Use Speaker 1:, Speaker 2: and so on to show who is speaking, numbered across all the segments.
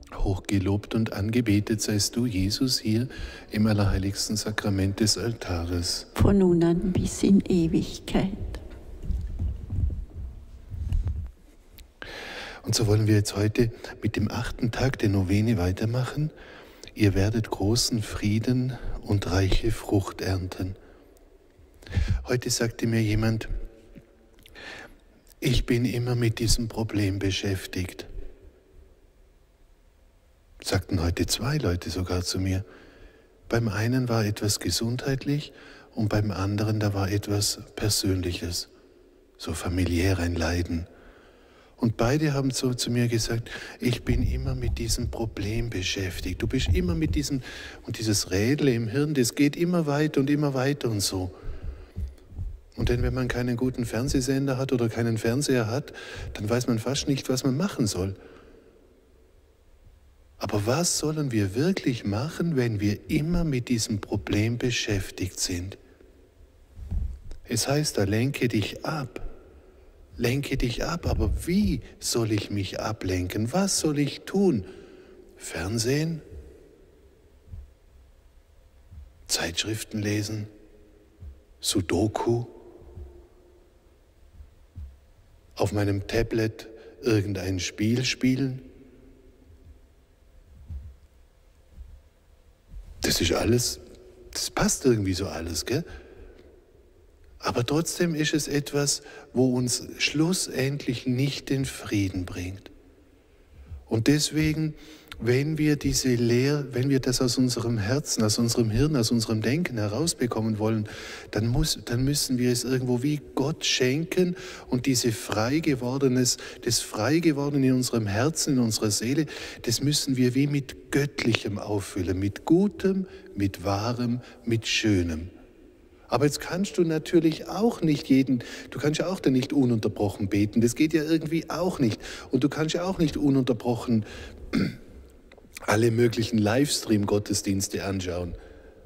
Speaker 1: Hochgelobt und angebetet seist du, Jesus, hier im allerheiligsten Sakrament des Altares.
Speaker 2: Von nun an bis in Ewigkeit.
Speaker 1: Und so wollen wir jetzt heute mit dem 8. Tag der Novene weitermachen. Ihr werdet großen Frieden und reiche Frucht ernten. Heute sagte mir jemand, ich bin immer mit diesem Problem beschäftigt. Sagten heute 2 Leute sogar zu mir. Beim einen war etwas gesundheitlich und beim anderen, da war etwas Persönliches, so familiär ein Leiden. Und beide haben so zu mir gesagt, ich bin immer mit diesem Problem beschäftigt. Du bist immer mit diesem, und dieses Rädle im Hirn, das geht immer weiter und so. Und denn wenn man keinen guten Fernsehsender hat oder keinen Fernseher hat, dann weiß man fast nicht, was man machen soll. Aber was sollen wir wirklich machen, wenn wir immer mit diesem Problem beschäftigt sind? Es heißt da, lenke dich ab. Lenke dich ab, aber wie soll ich mich ablenken? Was soll ich tun? Fernsehen? Zeitschriften lesen? Sudoku? Auf meinem Tablet irgendein Spiel spielen? Das ist alles, das passt irgendwie so alles, gell? Aber trotzdem ist es etwas, wo uns schlussendlich nicht den Frieden bringt. Und deswegen, wenn wir wenn wir das aus unserem Herzen, aus unserem Hirn, aus unserem Denken herausbekommen wollen, dann müssen wir es irgendwo wie Gott schenken und das frei gewordene in unserem Herzen, in unserer Seele, das müssen wir wie mit Göttlichem auffüllen, mit Gutem, mit Wahrem, mit Schönem. Aber jetzt kannst du natürlich auch nicht du kannst ja auch dann nicht ununterbrochen beten, das geht ja irgendwie auch nicht. Und du kannst ja auch nicht ununterbrochen alle möglichen Livestream-Gottesdienste anschauen.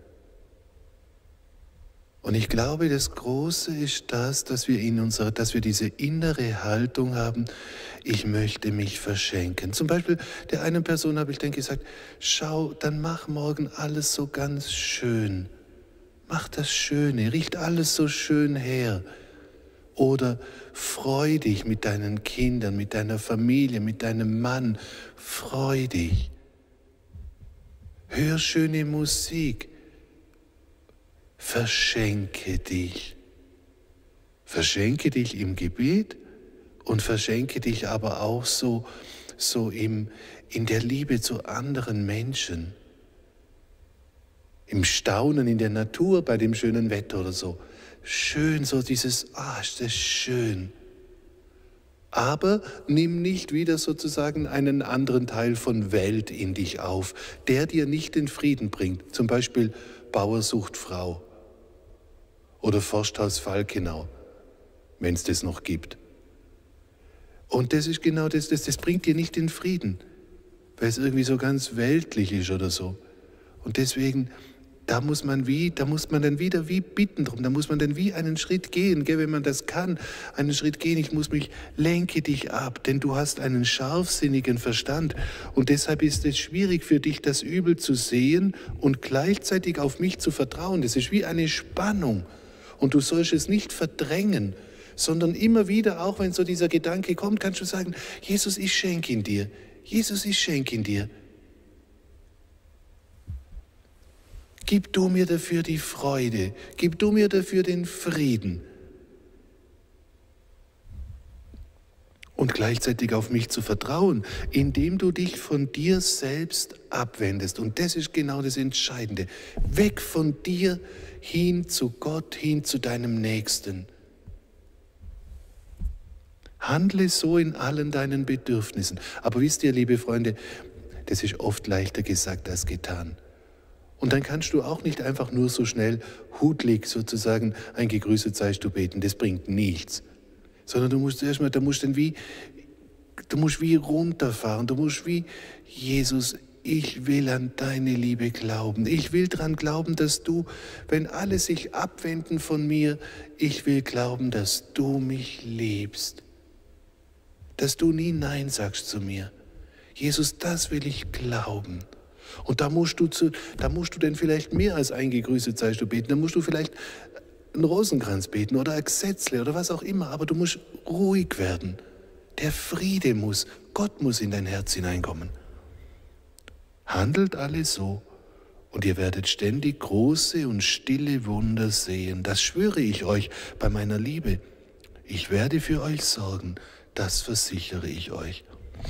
Speaker 1: Und ich glaube, das Große ist dass wir diese innere Haltung haben, ich möchte mich verschenken. Zum Beispiel der einen Person habe ich dann gesagt, schau, dann mach morgen alles so ganz schön. Mach das Schöne, richt alles so schön her. Oder freu dich mit deinen Kindern, mit deiner Familie, mit deinem Mann. Freu dich. Hör schöne Musik. Verschenke dich. Verschenke dich im Gebet und verschenke dich aber auch so in der Liebe zu anderen Menschen. Im Staunen in der Natur, bei dem schönen Wetter oder so. Schön, so dieses, ist das schön. Aber nimm nicht wieder sozusagen einen anderen Teil von Welt in dich auf, der dir nicht den Frieden bringt. Zum Beispiel Bauer sucht Frau oder Forsthaus Falkenau, wenn es das noch gibt. Und das ist genau das bringt dir nicht den Frieden, weil es irgendwie so ganz weltlich ist oder so. Und deswegen, da muss man dann wieder wie bitten drum, da muss man dann wie einen Schritt gehen, gell, wenn man das kann, einen Schritt gehen, lenke dich ab, denn du hast einen scharfsinnigen Verstand und deshalb ist es schwierig für dich, das Übel zu sehen und gleichzeitig auf mich zu vertrauen. Das ist wie eine Spannung und du sollst es nicht verdrängen, sondern immer wieder, auch wenn so dieser Gedanke kommt, kannst du sagen, Jesus, ich schenke ihn dir, Jesus, ich schenke ihn dir. Gib du mir dafür die Freude, gib du mir dafür den Frieden. Und gleichzeitig auf mich zu vertrauen, indem du dich von dir selbst abwendest. Und das ist genau das Entscheidende. Weg von dir hin zu Gott, hin zu deinem Nächsten. Handle so in allen deinen Bedürfnissen. Aber wisst ihr, liebe Freunde, das ist oft leichter gesagt als getan. Und dann kannst du auch nicht einfach nur so schnell hudlig sozusagen ein Gegrüßet seist du beten, das bringt nichts. Sondern du musst wie runterfahren, du musst wie, Jesus, ich will an deine Liebe glauben. Ich will daran glauben, dass du, wenn alle sich abwenden von mir, ich will glauben, dass du mich liebst. Dass du nie Nein sagst zu mir. Jesus, das will ich glauben. Und da musst du denn vielleicht mehr als eingegrüßet seist du beten. Da musst du vielleicht einen Rosenkranz beten oder ein Gesetzle oder was auch immer. Aber du musst ruhig werden. Der Friede muss, Gott muss in dein Herz hineinkommen. Handelt alle so und ihr werdet ständig große und stille Wunder sehen. Das schwöre ich euch bei meiner Liebe. Ich werde für euch sorgen, das versichere ich euch.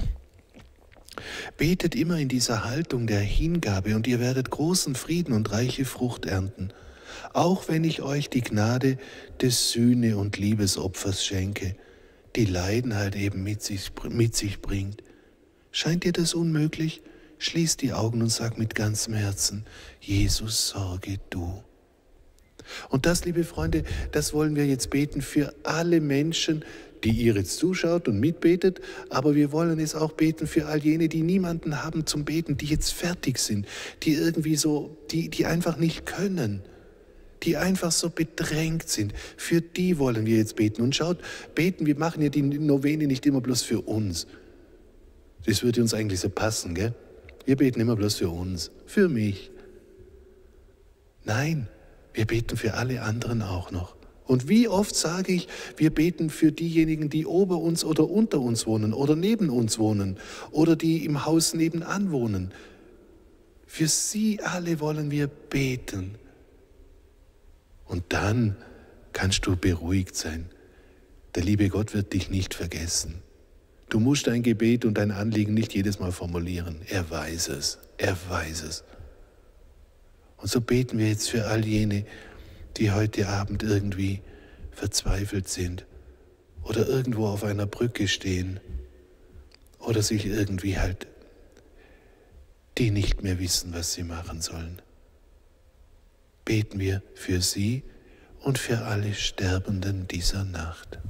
Speaker 1: Betet immer in dieser Haltung der Hingabe und ihr werdet großen Frieden und reiche Frucht ernten, auch wenn ich euch die Gnade des Sühne- und Liebesopfers schenke, die Leiden halt eben mit sich bringt. Scheint dir das unmöglich? Schließ die Augen und sag mit ganzem Herzen, Jesus, sorge du. Und das, liebe Freunde, das wollen wir jetzt beten für alle Menschen, die ihr jetzt zuschaut und mitbetet, aber wir wollen es auch beten für all jene, die niemanden haben zum Beten, die jetzt fertig sind, die irgendwie so, die einfach nicht können, die einfach so bedrängt sind. Für die wollen wir jetzt beten. Und schaut, beten, wir machen ja die Novene nicht immer bloß für uns. Das würde uns eigentlich so passen, gell? Wir beten immer bloß für uns, für mich. Nein, wir beten für alle anderen auch noch. Und wie oft sage ich, wir beten für diejenigen, die ober uns oder unter uns wohnen oder neben uns wohnen oder die im Haus nebenan wohnen. Für sie alle wollen wir beten. Und dann kannst du beruhigt sein. Der liebe Gott wird dich nicht vergessen. Du musst dein Gebet und dein Anliegen nicht jedes Mal formulieren. Er weiß es. Er weiß es. Und so beten wir jetzt für all jene, die heute Abend irgendwie verzweifelt sind oder irgendwo auf einer Brücke stehen oder sich irgendwie halt, die nicht mehr wissen, was sie machen sollen. Beten wir für sie und für alle Sterbenden dieser Nacht.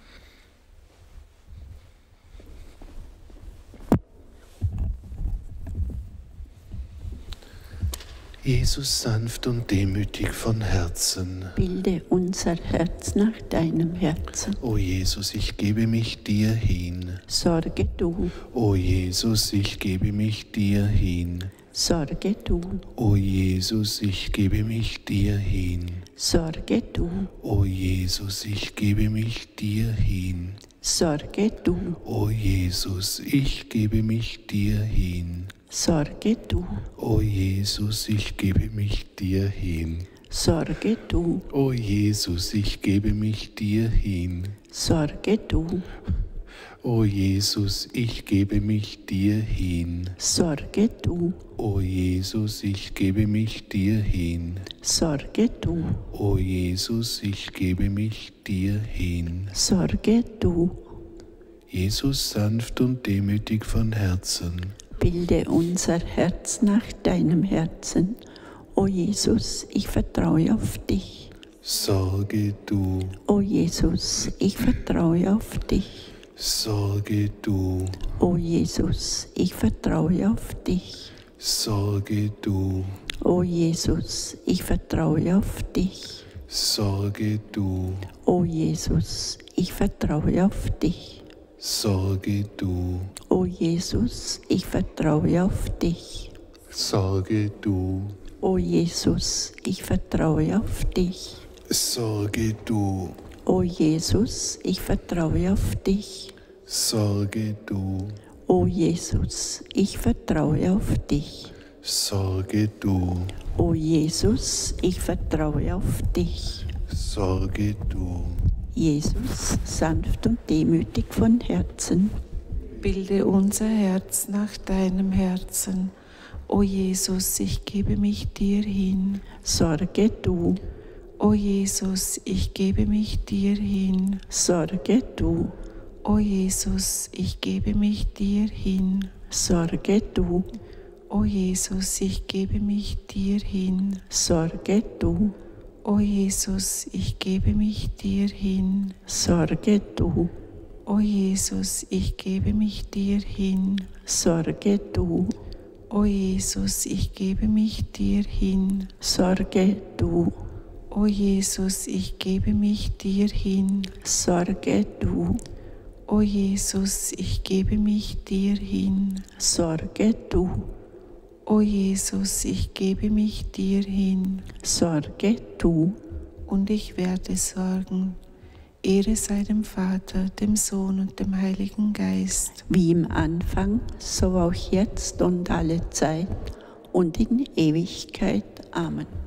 Speaker 1: Jesus, sanft und demütig von Herzen.
Speaker 2: Bilde unser Herz nach deinem Herzen.
Speaker 1: O Jesus, ich gebe mich dir hin.
Speaker 2: Sorge du.
Speaker 1: O Jesus, ich gebe mich dir hin.
Speaker 2: Sorge du.
Speaker 1: O Jesus, ich gebe mich dir hin.
Speaker 2: Sorge du.
Speaker 1: O Jesus, ich gebe mich dir hin.
Speaker 2: Sorge du.
Speaker 1: O Jesus, ich gebe mich dir hin.
Speaker 2: Sorge du.
Speaker 1: O Jesus, ich gebe mich dir hin.
Speaker 2: Sorge du.
Speaker 1: O Jesus, ich gebe mich dir hin.
Speaker 2: Sorge du.
Speaker 1: O Jesus, ich gebe mich dir hin.
Speaker 2: Sorge du.
Speaker 1: O Jesus, ich gebe mich dir hin.
Speaker 2: Sorge du.
Speaker 1: O Jesus, ich gebe mich dir hin.
Speaker 2: Sorge du.
Speaker 1: Jesus, sanft und demütig von Herzen.
Speaker 2: Bilde unser Herz nach deinem Herzen. O Jesus, ich vertraue auf dich.
Speaker 1: Sorge du.
Speaker 2: O Jesus, ich vertraue auf dich.
Speaker 1: Sorge du.
Speaker 2: O Jesus, ich vertraue auf dich.
Speaker 1: Sorge du.
Speaker 2: O Jesus, ich vertraue auf dich.
Speaker 1: Sorge du.
Speaker 2: O Jesus, ich vertraue auf dich.
Speaker 1: Sorge du.
Speaker 2: O Jesus, ich vertraue auf dich.
Speaker 1: Sorge du.
Speaker 2: O Jesus, ich vertraue auf dich.
Speaker 1: Sorge du.
Speaker 2: O Jesus, ich vertraue auf dich.
Speaker 1: Sorge du.
Speaker 2: O Jesus, ich vertraue auf dich.
Speaker 1: Sorge du.
Speaker 2: O Jesus, ich vertraue auf dich.
Speaker 1: Sorge du.
Speaker 2: Jesus, sanft und demütig von Herzen.
Speaker 3: Bilde unser Herz nach deinem Herzen. O Jesus, ich gebe mich dir hin.
Speaker 2: Sorge du.
Speaker 3: O Jesus, ich gebe mich dir hin.
Speaker 2: Sorge du.
Speaker 3: O Jesus, ich gebe mich dir hin.
Speaker 2: Sorge du.
Speaker 3: O Jesus, ich gebe mich dir hin.
Speaker 2: Sorge du.
Speaker 3: O Jesus, ich gebe mich dir hin.
Speaker 2: Sorge du.
Speaker 3: O Jesus, ich gebe mich dir hin.
Speaker 2: Sorge du.
Speaker 3: O Jesus, ich gebe mich dir hin.
Speaker 2: Sorge du.
Speaker 3: O Jesus, ich gebe mich dir hin.
Speaker 2: Sorge du.
Speaker 3: O Jesus, ich gebe mich dir hin.
Speaker 2: Sorge du,
Speaker 3: O Jesus, ich gebe mich dir hin.
Speaker 2: sorge du.
Speaker 3: Und ich werde sorgen. Ehre sei dem Vater, dem Sohn und dem Heiligen Geist.
Speaker 2: Wie im Anfang, so auch jetzt und alle Zeit und in Ewigkeit. Amen.